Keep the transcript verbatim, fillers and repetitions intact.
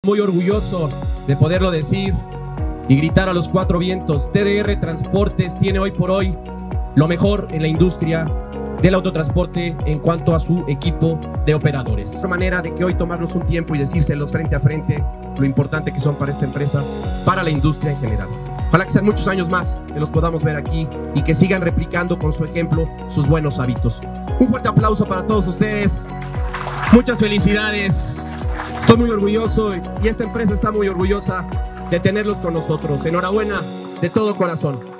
Muy orgulloso de poderlo decir y gritar a los cuatro vientos. T D R Transportes tiene hoy por hoy lo mejor en la industria del autotransporte en cuanto a su equipo de operadores. De manera de que hoy tomarnos un tiempo y decírselos frente a frente lo importante que son para esta empresa, para la industria en general. Ojalá que sean muchos años más que los podamos ver aquí y que sigan replicando con su ejemplo sus buenos hábitos. Un fuerte aplauso para todos ustedes. Muchas felicidades. Estoy muy orgulloso y esta empresa está muy orgullosa de tenerlos con nosotros. Enhorabuena de todo corazón.